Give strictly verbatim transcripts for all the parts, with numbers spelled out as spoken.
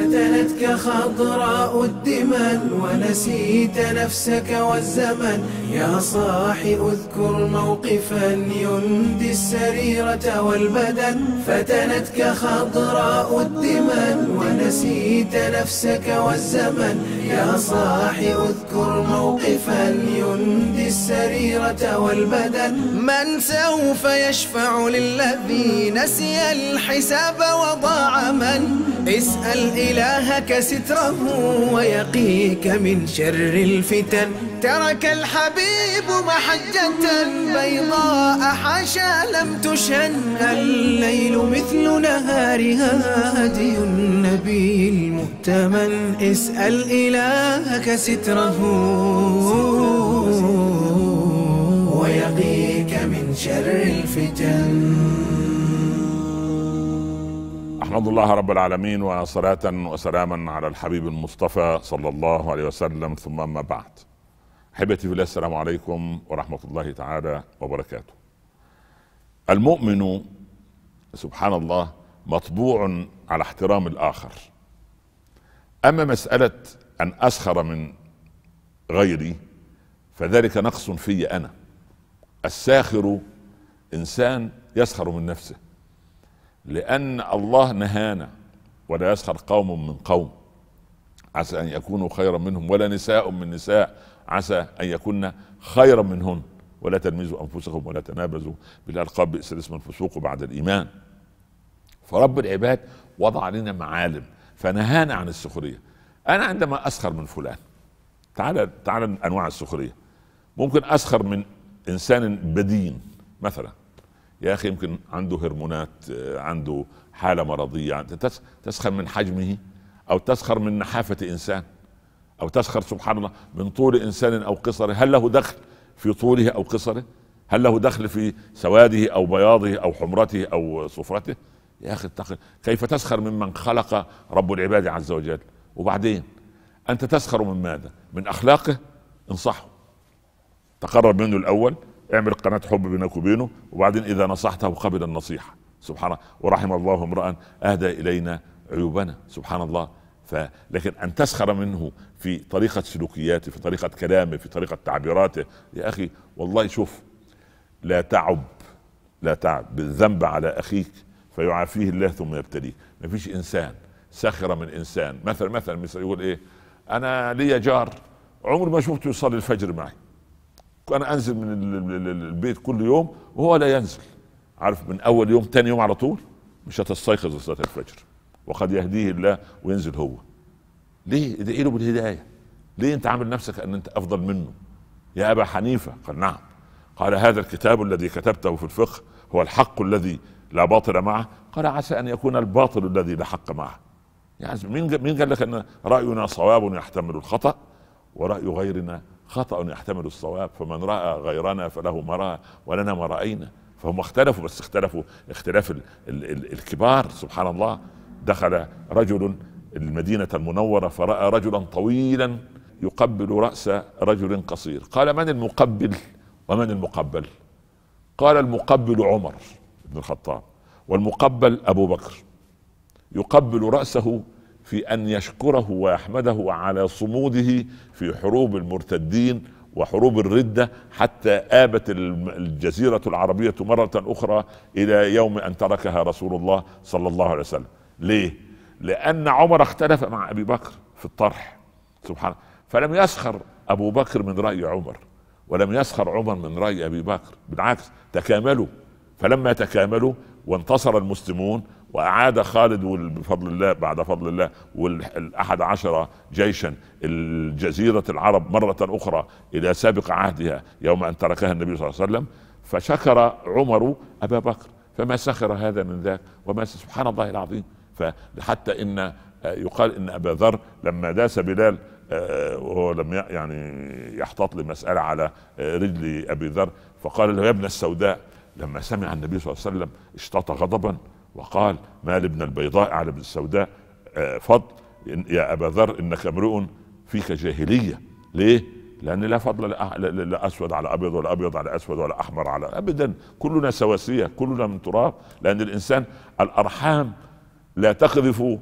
فتنتك خضراء الدمن ونسيت نفسك والزمن. يا صاح اذكر موقفا يندي السريرة والبدن. فتنتك خضراء الدمن ونسيت نفسك والزمن. يا صاح اذكر موقفا يندي السريرة والبدن. من سوف يشفع للذي نسي الحساب وضاع؟ من اسأل إلهك ستره ويقيك من شر الفتن. ترك الحبيب محجة بيضاء حاشا لم تشن. الليل مثل نهارها هدي النبي المؤتمن. اسأل إلهك ستره ويقيك من شر الفتن. أحمد الله رب العالمين وصلاة وسلاما على الحبيب المصطفى صلى الله عليه وسلم، ثم أما بعد. أحبتي في الله، السلام عليكم ورحمة الله تعالى وبركاته. المؤمن سبحان الله مطبوع على احترام الآخر. أما مسألة أن أسخر من غيري فذلك نقص في أنا. الساخر إنسان يسخر من نفسه، لأن الله نهانا ولا يسخر قوم من قوم عسى أن يكونوا خيرا منهم، ولا نساء من نساء عسى أن يكون خيرا منهن، ولا تلمزوا أنفسكم ولا تنابزوا بالألقاب بئس الاسم الفسوق بعد الإيمان. فرب العباد وضع علينا معالم فنهانا عن السخرية. أنا عندما أسخر من فلان، تعال تعال أنواع السخرية. ممكن أسخر من إنسان بدين مثلا، يا أخي يمكن عنده هرمونات، عنده حالة مرضية، تسخر من حجمه، أو تسخر من نحافة إنسان، أو تسخر سبحان الله من طول إنسان أو قصره. هل له دخل في طوله أو قصره؟ هل له دخل في سواده أو بياضه أو حمرته أو صفرته؟ يا أخي اتقل. كيف تسخر ممن خلق رب العباد عز وجل؟ وبعدين أنت تسخر من ماذا؟ من أخلاقه؟ انصحه، تقرب منه الأول، اعمل قناة حب بينك وبينه، وبعدين إذا نصحته قبل النصيحة. سبحان الله، ورحم الله امرأ أهدى إلينا عيوبنا. سبحان الله. لكن أن تسخر منه في طريقة سلوكياته، في طريقة كلامه، في طريقة تعبيراته، يا أخي والله شوف، لا تعب لا تعب بالذنب على أخيك فيعافيه الله ثم يبتليك. ما فيش إنسان سخر من إنسان. مثلا مثلا مثل يقول إيه، أنا لي جار عمر ما شفته يصلي الفجر معي، أنا أنزل من البيت كل يوم وهو لا ينزل. عارف، من أول يوم تاني يوم على طول مش هتستيقظ لصلاة الفجر، وقد يهديه الله وينزل هو. ليه؟ ادعي له بالهداية. ليه أنت عامل نفسك أن أنت أفضل منه؟ يا أبا حنيفة قال نعم. قال هذا الكتاب الذي كتبته في الفقه هو الحق الذي لا باطل معه. قال عسى أن يكون الباطل الذي لا حق معه. يعني مين مين قال لك أن رأينا صواب يحتمل الخطأ ورأي غيرنا خطأ يحتمل الصواب؟ فمن رأى غيرنا فله ما رأى ولنا ما رأينا. فهم اختلفوا، بس اختلفوا اختلاف ال ال ال الكبار. سبحان الله. دخل رجل المدينة المنورة فرأى رجلا طويلا يقبل رأس رجل قصير. قال من المقبل ومن المقبل؟ قال المقبل عمر بن الخطاب والمقبل أبو بكر. يقبل رأسه في أن يشكره ويحمده على صموده في حروب المرتدين وحروب الردة، حتى آبت الجزيرة العربية مرة أخرى إلى يوم أن تركها رسول الله صلى الله عليه وسلم. ليه؟ لأن عمر اختلف مع أبي بكر في الطرح. سبحان الله. فلم يسخر أبو بكر من رأي عمر، ولم يسخر عمر من رأي أبي بكر، بالعكس تكاملوا. فلما تكاملوا وانتصر المسلمون وأعاد خالد بفضل الله بعد فضل الله والأحد عشر جيشا الجزيرة العرب مرة أخرى إلى سابق عهدها يوم أن تركها النبي صلى الله عليه وسلم، فشكر عمر أبا بكر فما سخر هذا من ذاك. وما سبحان الله العظيم. فحتى إن يقال إن أبا ذر لما داس بلال وهو لم يعني يحتاط لمسألة على رجل أبي ذر، فقال له يا ابن السوداء. لما سمع النبي صلى الله عليه وسلم اشتاط غضبا وقال ما لابن البيضاء على ابن السوداء فضل يا أبا ذر إنك امرؤ فيك جاهلية. ليه؟ لأن لا فضل لا أسود على أبيض ولا أبيض على أسود ولا أحمر على أبدا، كلنا سواسية، كلنا من تراب. لأن الإنسان الأرحام لا تقذف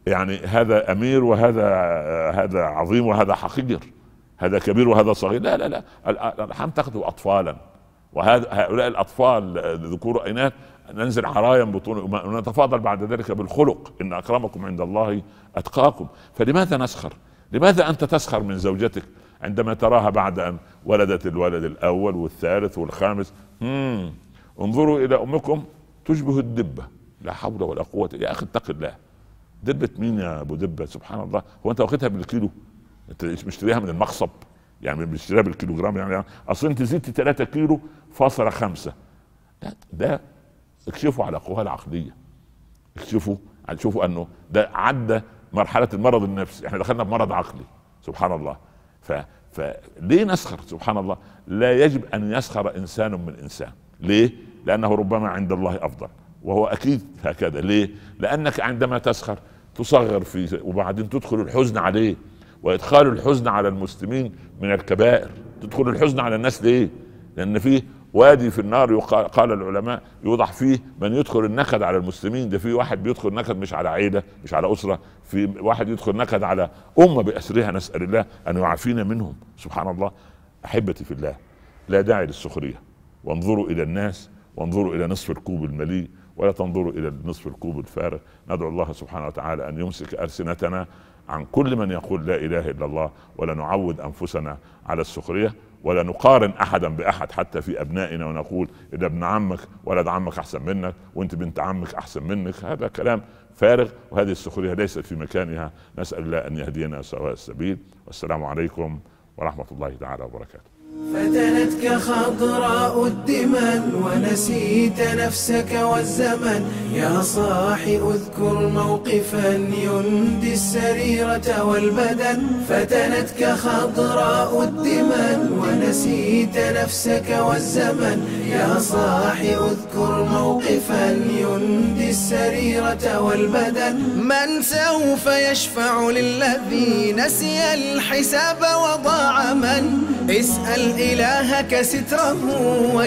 يعني هذا امير وهذا هذا عظيم وهذا حقير، هذا كبير وهذا صغير. لا لا لا، الارحام تخذ اطفالا، وهذا هؤلاء الاطفال ذكور واناث ننزل عرايا بطون ونتفاضل بعد ذلك بالخلق، ان اكرمكم عند الله اتقاكم. فلماذا نسخر؟ لماذا انت تسخر من زوجتك عندما تراها بعد ان ولدت الولد الاول والثالث والخامس؟ مم. انظروا الى امكم تشبه الدبه، لا حول ولا قوه. يا اخي اتق الله، دبه مين يا ابو دبه؟ سبحان الله، هو انت واخدها بالكيلو؟ انت مشتريها من المخصب يعني، بتشتريها بالكيلوغرام يعني. اصلا انت زدت ثلاثة كيلو فاصلة خمسة. ده, ده اكشفوا على قواها العقليه، اكشفوا شوفوا انه ده عدى مرحله المرض النفسي، احنا دخلنا بمرض عقلي. سبحان الله. ف فليه نسخر؟ سبحان الله. لا يجب ان يسخر انسان من انسان. ليه؟ لانه ربما عند الله افضل، وهو اكيد هكذا. ليه؟ لانك عندما تسخر تصغر فيه، وبعدين تدخل الحزن عليه، وادخال الحزن على المسلمين من الكبائر. تدخل الحزن على الناس ليه؟ لان فيه وادي في النار قال العلماء يوضع فيه من يدخل النكد على المسلمين. ده في واحد بيدخل نكد مش على عيله، مش على اسره، في واحد يدخل نكد على امه باسرها، نسال الله ان يعافينا منهم. سبحان الله. احبتي في الله، لا داعي للسخريه، وانظروا الى الناس، وانظروا الى نصف الكوب المليء، ولا تنظروا الى نصف الكوب الفارغ. ندعو الله سبحانه وتعالى ان يمسك السنتنا عن كل من يقول لا اله الا الله، ولا نعود انفسنا على السخريه، ولا نقارن احدا باحد حتى في ابنائنا، ونقول اذا ابن عمك ولد عمك احسن منك، وانت بنت عمك احسن منك. هذا كلام فارغ، وهذه السخريه ليست في مكانها. نسال الله ان يهدينا سواء السبيل. والسلام عليكم ورحمه الله تعالى وبركاته. فتنتك خضراء الدمن ونسيت نفسك والزمن. يا صاح اذكر موقفا يندي السريرة والبدن. فتنتك خضراء الدمن ونسيت نفسك والزمن. يا صاح اذكر موقفا يندي السريرة والبدن. من سوف يشفع للذي نسي الحساب وضاع؟ من اسأل إلهك ستره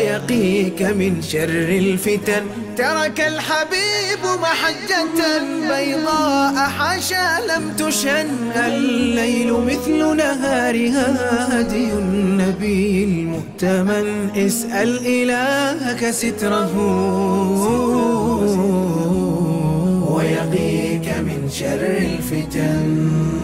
ويقيك من شر الفتن. ترك الحبيب محجة بيضاء حاشا لم تشن. الليل مثل نهارها هدي النبي المؤتمن. اسأل إلهك ستره ويقيك من شر الفتن.